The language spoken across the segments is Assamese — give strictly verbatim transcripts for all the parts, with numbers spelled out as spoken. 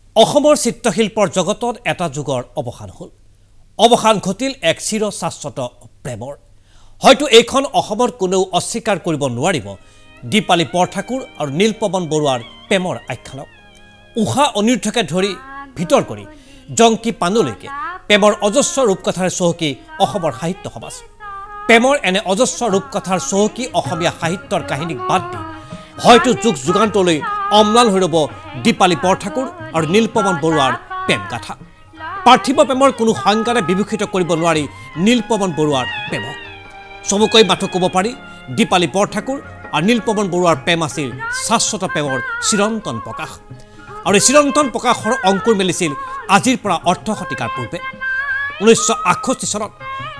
অসমৰ চিত্ৰশিল্পৰ জগতত এটা যুগৰ অৱসান হ'ল অৱসান ঘটিল এক চিৰ শাশ্বত প্ৰেমৰ হয়তো এইখন অসমৰ কোনেও অস্বীকাৰ কৰিব নোৱাৰিব দীপালি বৰঠাকুৰ আৰু নীল পৱন বৰুৱাৰ প্ৰেমৰ আখ্যানক উষা অনিৰুদ্ধকে ধৰি ভিতৰ কৰি জংকি পাণ্ডুলৈকে প্ৰেমৰ অজস্ৰ ৰূপকথাৰ চহকী অসমৰ সাহিত্য সমাজ প্ৰেমৰ এনে অজস্ৰ ৰূপকথাৰ চহকী অসমীয়া সাহিত্যৰ কাহিনীক বাদ দি হয়তো যুগ যুগান্তলৈ অম্লান হৈ ৰব দীপালি বৰঠাকুৰ আৰু নীল পৱন বৰুৱাৰ প্ৰেম গাথা পাৰ্থিৱ প্ৰেমৰ কোনো সংজ্ঞাৰে বিভূষিত কৰিব নোৱাৰি নীল পৱন বৰুৱাৰ প্ৰেমক চমুকৈ মাথো ক'ব পাৰি দীপালি বৰঠাকুৰ আৰু নীল পৱন বৰুৱাৰ প্ৰেম আছিল শাশ্বত প্ৰেমৰ চিৰন্তন প্ৰকাশ আৰু এই চিৰন্তন প্ৰকাশৰ অংকুৰ মেলিছিল আজিৰ পৰা অৰ্ধ শতিকাৰ পূৰ্বে ঊনৈছশ আঠষষ্ঠি চনত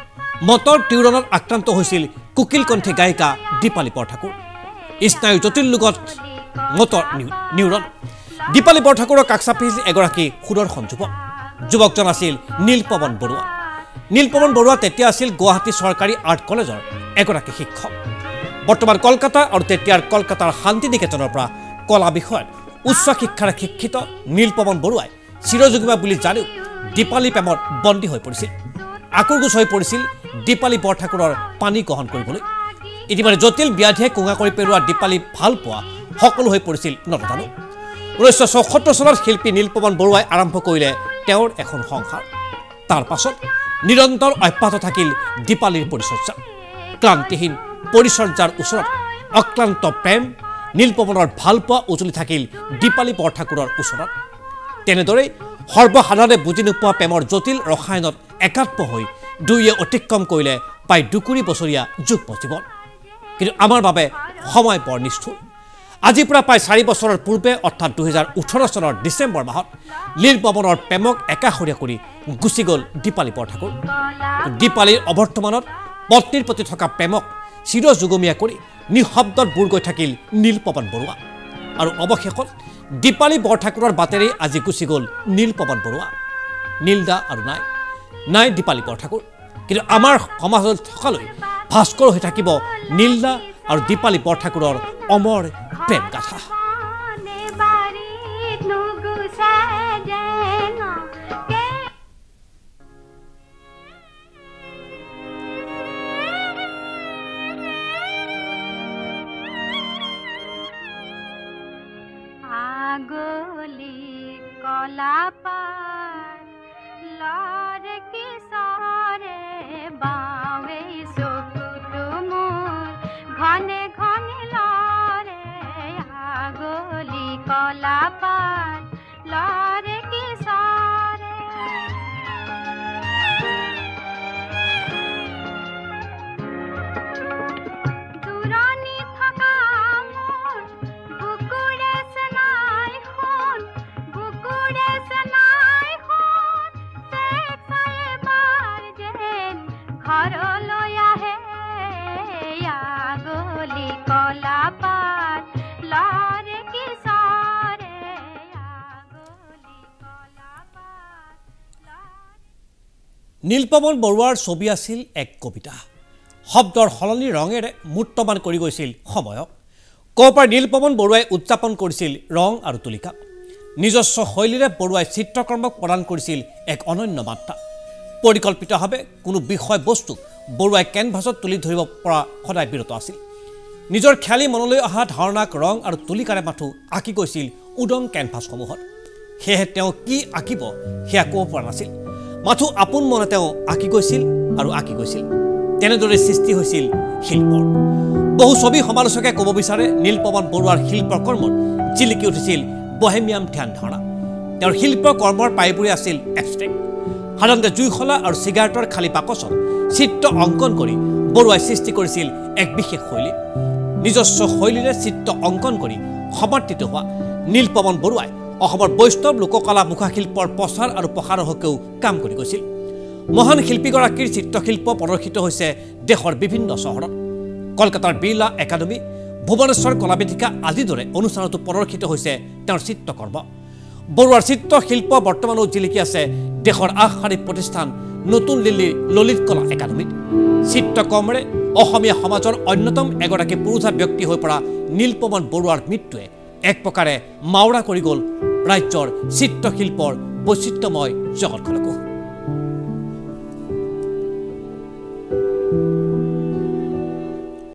মটৰ টিউৰণত আক্ৰান্ত হৈছিল কুকিলকণ্ঠী গায়িকা দীপালি বৰঠাকুৰ স্নায়ু জটিল ৰোগত মটৰ নিউৰন দীপালি বৰঠাকুৰৰ কাষ চাপিছিল এগৰাকী সুদৰ্শন যুৱক যুৱকজন আছিল নীল পৱন বৰুৱা নীল পৱন বৰুৱা তেতিয়া আছিল গুৱাহাটী চৰকাৰী আৰ্ট কলেজৰ এগৰাকী শিক্ষক বৰ্তমান কলকাতা আৰু তেতিয়াৰ কলকাতাৰ শান্তি নিকেতনৰ পৰা কলা বিষয়ত উচ্চ শিক্ষাৰে শিক্ষিত নীল পৱন বৰুৱাই চিৰযুগমা বুলি জানিও দীপালি প্ৰেমত বন্দী হৈ পৰিছিল আকুৰগোচ হৈ পৰিছিল দীপালি বৰঠাকুৰৰ পানী গ্ৰহণ কৰিবলৈ ইতিমধ্যে জটিল ব্যাধিয়ে কোঙা কৰি পেলোৱা দীপালি ভাল পোৱা সকলো হৈ পৰিছিল নতজানু ঊনৈছশ চৌসত্তৰ চনত শিল্পী নীল পৱন বৰুৱাই আৰম্ভ কৰিলে তেওঁৰ এখন সংসাৰ তাৰ পাছত নিৰন্তৰ অব্যাহত থাকিল দীপালিৰ পৰিচৰ্যা ক্লান্তিহীন পৰিচৰ্যাৰ ওচৰত অক্লান্ত প্ৰেম নীল পৱনৰ ভাল পোৱা উজলি থাকিল দীপালি বৰঠাকুৰৰ ওচৰত তেনেদৰে সৰ্বসাধাৰণে বুজি নোপোৱা প্ৰেমৰ জটিল ৰসায়নত একাত্ম হৈ দুয়ে অতিক্ৰম কৰিলে প্ৰায় দুকুৰি বছৰীয়া যুগ্ম জীৱন কিন্তু আমাৰ বাবে সময় বৰ নিষ্ঠুৰ আজিৰ পৰা প্ৰায় চাৰি বছৰৰ পূৰ্বে অৰ্থাৎ দুহেজাৰ ওঠৰ চনৰ ডিচেম্বৰ মাহত নীল পৱনৰ প্ৰেমক একাষৰীয়া কৰি গুচি গ'ল দীপালি বৰঠাকুৰ দীপালিৰ অৱৰ্তমানত পত্নীৰ প্ৰতি থকা প্ৰেমক চিৰযুগমীয়া কৰি নিঃশব্দত বুৰ গৈ থাকিল নীল পৱন বৰুৱা আৰু অৱশেষত দীপালি বৰঠাকুৰৰ বাটেৰে আজি গুচি গ'ল নীল পৱন বৰুৱা নীলদা আৰু নাই নাই দীপালি বৰঠাকুৰ কিন্তু আমাৰ সমাজত থকালৈ ভাস্কৰ হৈ থাকিব নীলদা আৰু দীপালি বৰঠাকুৰৰ অমৰ প্ৰেম গাথা আগলি কলাপাত লৰে কিশোৰে বাৱে চকুটো মোৰ ঘনে ঘনে লৰে আগলি কলাপাত লৰে কিশোৰে দূৰণি থকা মোৰ বুকুৰে চেনাই শুন বুকুৰে চেনাই শুন চেচাই বাৰ যেন ঘৰলৈ আহে আগলি কলাপাত লৰে কিশোৰে আগলি কলাপাত নীল পৱন বৰুৱাৰ ছবি আছিল এক কবিতা শব্দৰ সলনি ৰঙেৰে মূৰ্তমান কৰি গৈছিল সময়ক ক'ব পাৰি নীল পৱন বৰুৱাই উদযাপন কৰিছিল ৰং আৰু তুলিকা নিজস্ব শৈলীৰে বৰুৱাই চিত্ৰকৰ্মক প্ৰদান কৰিছিল এক অনন্য মাত্ৰা পৰিকল্পিতভাৱে কোনো বিষয় বস্তু বৰুৱাই কেনভাছত তুলি ধৰিব পৰা সদায় বিৰত আছিল নিজৰ খেয়ালি মনলৈ অহা ধাৰণাক ৰং আৰু তুলিকাৰে মাথো আঁকি গৈছিল উদং কেনভাছসমূহত সেয়েহে তেওঁ কি আঁকিব সেয়া ক'ব পৰা নাছিল মাথো আপোন মনে তেওঁ আঁকি গৈছিল আৰু আঁকি গৈছিল তেনেদৰে সৃষ্টি হৈছিল শিল্পৰ বহু ছবি সমালোচকে ক'ব বিচাৰে নীল পৱন বৰুৱাৰ শিল্পৰ কৰ্মত জিলিকি উঠিছিল বহেমিয়াম ধ্যান ধাৰণা তেওঁৰ শিল্প কৰ্মৰ প্ৰায়বোৰে আছিল এবষ্ট্ৰেক্ট সাধাৰণতে জুইশলা আৰু চিগাৰেটৰ খালী বাকচত চিত্ৰ অংকন কৰি বৰুৱাই সৃষ্টি কৰিছিল এক বিশেষ শৈলী নিজস্ব শৈলীৰে চিত্ৰ অংকন কৰি সমৰ্থিত হোৱা নীল পৱন বৰুৱাই অসমৰ বৈষ্ণৱ লোককলা মুখাশিল্পৰ প্ৰচাৰ আৰু প্ৰসাৰৰ হকেও কাম কৰি গৈছিল মহান শিল্পীগৰাকীৰ চিত্ৰশিল্প প্ৰদৰ্শিত হৈছে দেশৰ বিভিন্ন চহৰত কলকাতাৰ বিৰলা একাডেমী ভুৱনেশ্বৰ কলাবেদিকা আদিৰ দৰে অনুষ্ঠানতো প্ৰদৰ্শিত হৈছে তেওঁৰ চিত্ৰকৰ্ম বৰুৱাৰ চিত্ৰশিল্প বৰ্তমানো জিলিকি আছে দেশৰ আগশাৰীৰ প্ৰতিষ্ঠান নতুন দিল্লীৰ ললিত কলা একাডেমীত চিত্ৰকৰ্মৰে অসমীয়া সমাজৰ অন্যতম এগৰাকী পুৰুষা ব্যক্তি হৈ পৰা নীল পৱন বৰুৱাৰ মৃত্যুৱে এক প্ৰকাৰে মাওৰা কৰি গ'ল ৰাজ্যৰ চিত্ৰশিল্পৰ বৈচিত্ৰ্যময় জগতখনকো।